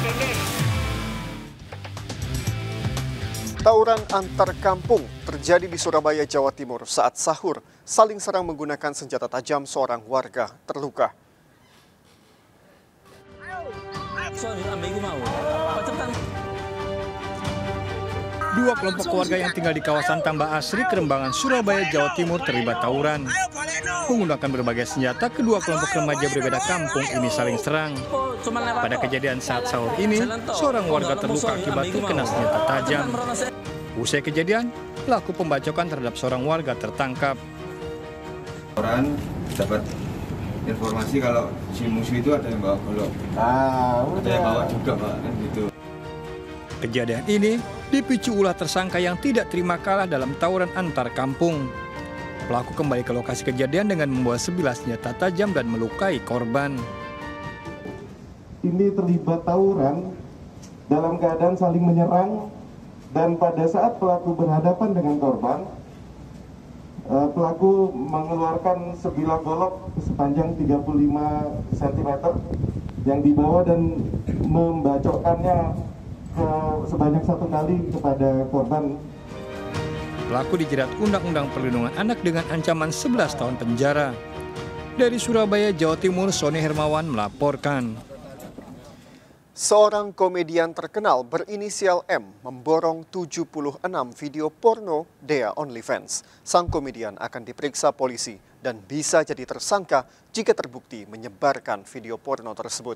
Tawuran antar kampung terjadi di Surabaya, Jawa Timur saat sahur saling serang menggunakan senjata tajam, seorang warga terluka. Dua kelompok keluarga yang tinggal di kawasan Tambah Asri, Kerembangan, Surabaya, Jawa Timur terlibat tawuran. Menggunakan berbagai senjata, kedua kelompok remaja berbeda kampung ini saling serang. Pada kejadian saat sahur ini, seorang warga terluka akibat terkena senjata tajam. Usai kejadian, pelaku pembacokan terhadap seorang warga tertangkap. Orang dapat informasi kalau si musuh itu ada yang bawa golok. Ada yang bawa juga, Pak, kan gitu. Kejadian ini dipicu ulah tersangka yang tidak terima kalah dalam tawuran antar kampung. Pelaku kembali ke lokasi kejadian dengan membawa sebilah senjata tajam dan melukai korban. Ini terlibat tawuran dalam keadaan saling menyerang, dan pada saat pelaku berhadapan dengan korban, pelaku mengeluarkan sebilah golok sepanjang 35 cm yang dibawa dan membacokkannya sebanyak 1 kali kepada korban. Pelaku dijerat Undang-Undang Perlindungan Anak dengan ancaman 11 tahun penjara. Dari Surabaya, Jawa Timur, Sony Hermawan melaporkan. Seorang komedian terkenal berinisial M memborong 76 video porno Dea OnlyFans. Sang komedian akan diperiksa polisi dan bisa jadi tersangka jika terbukti menyebarkan video porno tersebut.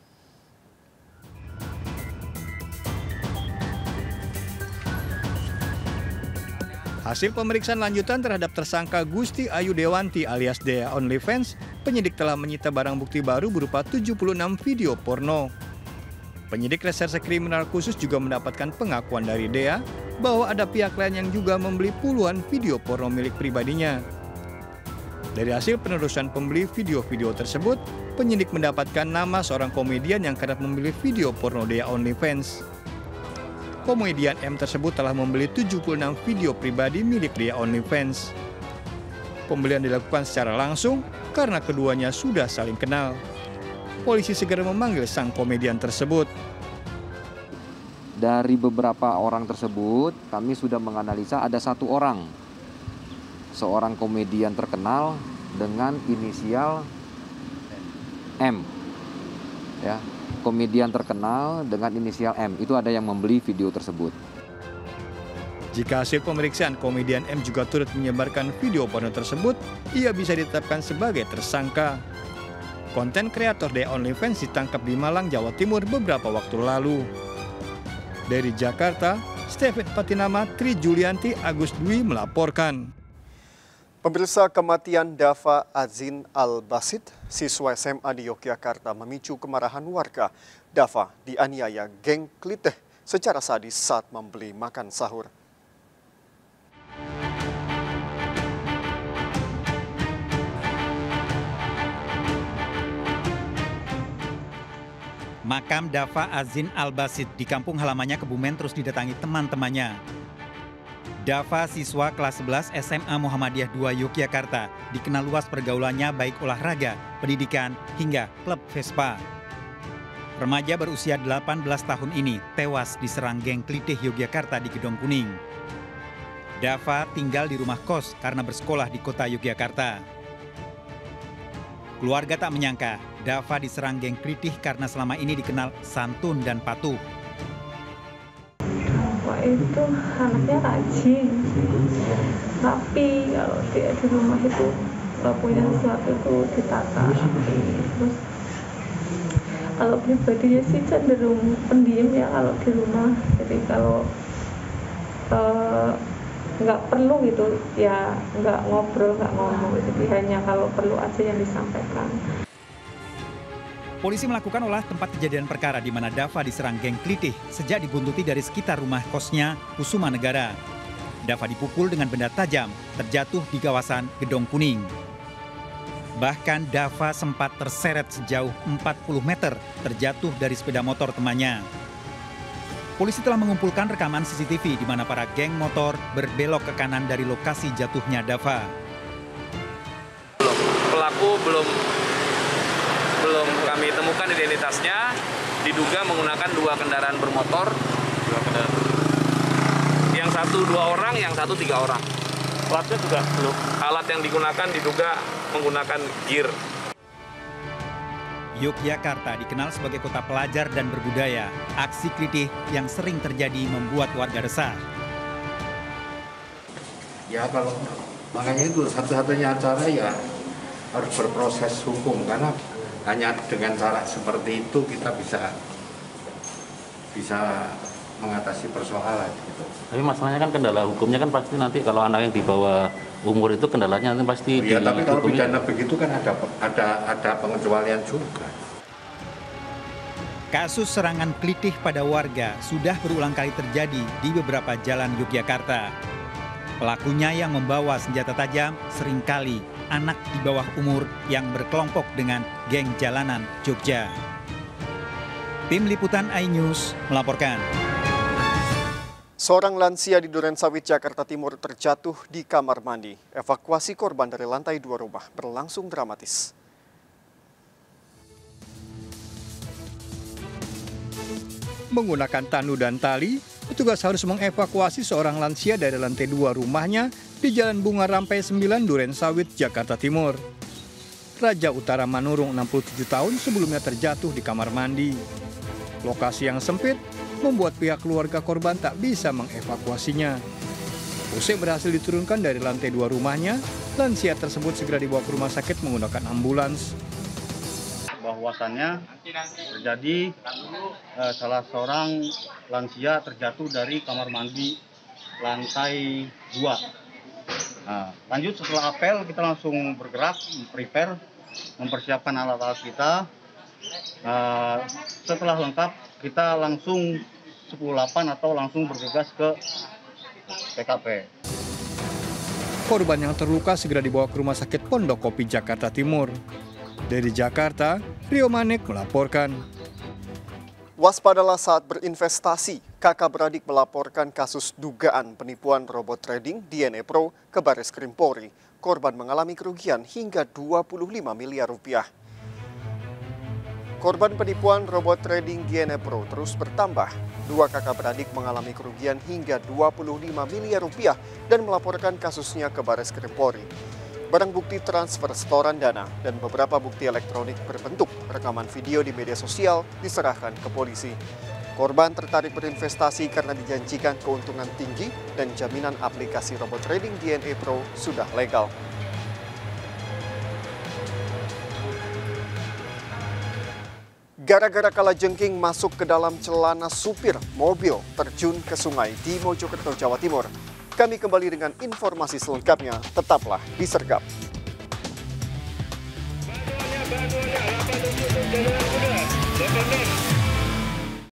Hasil pemeriksaan lanjutan terhadap tersangka Gusti Ayu Dewanti alias Dea OnlyFans, penyidik telah menyita barang bukti baru berupa 76 video porno. Penyidik Reserse Kriminal Khusus juga mendapatkan pengakuan dari Dea bahwa ada pihak lain yang juga membeli puluhan video porno milik pribadinya. Dari hasil penelusuran pembeli video-video tersebut, penyidik mendapatkan nama seorang komedian yang kerap membeli video porno Dea OnlyFans. Komedian M tersebut telah membeli 76 video pribadi milik Dea OnlyFans. Pembelian dilakukan secara langsung karena keduanya sudah saling kenal. Polisi segera memanggil sang komedian tersebut. Dari beberapa orang tersebut, kami sudah menganalisa ada 1 orang. Seorang komedian terkenal dengan inisial M. Ya, komedian terkenal dengan inisial M. Itu ada yang membeli video tersebut. Jika hasil pemeriksaan komedian M juga turut menyebarkan video porno tersebut, ia bisa ditetapkan sebagai tersangka. Konten kreator Dea OnlyFans ditangkap di Malang, Jawa Timur beberapa waktu lalu. Dari Jakarta, Stephen Patinama, Tri Julianti, Agus Dwi melaporkan. Pemirsa, kematian Dava Azin Al-Basit, siswa SMA di Yogyakarta, memicu kemarahan warga. Dava dianiaya geng klitih secara sadis saat membeli makan sahur. Makam Dava Azin Al-Basit di kampung halamannya Kebumen terus didatangi teman-temannya. Dava, siswa kelas 11 SMA Muhammadiyah 2 Yogyakarta, dikenal luas pergaulannya baik olahraga, pendidikan, hingga klub Vespa. Remaja berusia 18 tahun ini tewas diserang geng klitih Yogyakarta di Gedong Kuning. Dava tinggal di rumah kos karena bersekolah di kota Yogyakarta. Keluarga tak menyangka Dava diserang geng klitih karena selama ini dikenal santun dan patuh. Dava itu anaknya rajin, rapi. Kalau dia di rumah itu kalau punya sesuatu itu ditata rapi. Terus kalau pribadinya sih cenderung pendiam ya kalau di rumah. Jadi kalau nggak perlu gitu ya nggak ngobrol, nggak ngomong. Jadi hanya kalau perlu aja yang disampaikan. Polisi melakukan olah tempat kejadian perkara di mana Dava diserang geng klitih sejak dibuntuti dari sekitar rumah kosnya Kusuma Negara. Dava dipukul dengan benda tajam, terjatuh di kawasan Gedong Kuning. Bahkan Dava sempat terseret sejauh 40 meter, terjatuh dari sepeda motor temannya. Polisi telah mengumpulkan rekaman CCTV di mana para geng motor berbelok ke kanan dari lokasi jatuhnya Dava. Pelaku belum kami temukan identitasnya, diduga menggunakan 2 kendaraan bermotor. Yang satu 2 orang, yang satu 3 orang. Platnya juga belum. Alat yang digunakan diduga menggunakan gear. Yogyakarta dikenal sebagai kota pelajar dan berbudaya. Aksi klitih yang sering terjadi membuat warga resah. Ya kalau makanya itu satu-satunya cara ya harus berproses hukum, karena hanya dengan cara seperti itu kita bisa mengatasi persoalan gitu. Tapi masalahnya kan kendala hukumnya kan pasti nanti kalau anak yang di bawah umur itu kendalanya nanti pasti. Ya tapi kalau pidana begitu kan ada pengecualian juga. Kasus serangan klitih pada warga sudah berulang kali terjadi di beberapa jalan Yogyakarta. Pelakunya yang membawa senjata tajam seringkali anak di bawah umur yang berkelompok dengan geng jalanan Jogja. Tim Liputan iNews melaporkan. Seorang lansia di Durensawit, Jakarta Timur terjatuh di kamar mandi. Evakuasi korban dari lantai 2 rumah berlangsung dramatis. Menggunakan tandu dan tali, petugas harus mengevakuasi seorang lansia dari lantai 2 rumahnya di Jalan Bunga Rampai 9, Durensawit, Jakarta Timur. Raja Utara Manurung, 67 tahun, sebelumnya terjatuh di kamar mandi. Lokasi yang sempit membuat pihak keluarga korban tak bisa mengevakuasinya. Usai berhasil diturunkan dari lantai 2 rumahnya, lansia tersebut segera dibawa ke rumah sakit menggunakan ambulans. Bahwasannya terjadi salah seorang lansia terjatuh dari kamar mandi lantai 2. Nah, lanjut setelah apel kita langsung bergerak, prepare, mempersiapkan alat-alat kita. Setelah lengkap kita langsung 108 atau langsung bergegas ke TKP. Korban yang terluka segera dibawa ke Rumah Sakit Pondokopi, Jakarta Timur. Dari Jakarta, Rio Manik melaporkan. Waspadalah saat berinvestasi. Kakak beradik melaporkan kasus dugaan penipuan robot trading DNA Pro ke Barreskrim Polri. Korban mengalami kerugian hingga 25 miliar rupiah. Korban penipuan robot trading DNA Pro terus bertambah. 2 kakak beradik mengalami kerugian hingga 25 miliar rupiah dan melaporkan kasusnya ke Barreskrim Polri. Barang bukti transfer setoran dana dan beberapa bukti elektronik berbentuk rekaman video di media sosial diserahkan ke polisi. Korban tertarik berinvestasi karena dijanjikan keuntungan tinggi dan jaminan aplikasi robot trading DNA Pro sudah legal. Gara-gara kalajengking masuk ke dalam celana supir mobil terjun ke sungai di Mojokerto, Jawa Timur. Kami kembali dengan informasi selengkapnya, tetaplah di Sergap. Bantuannya, 8 muda,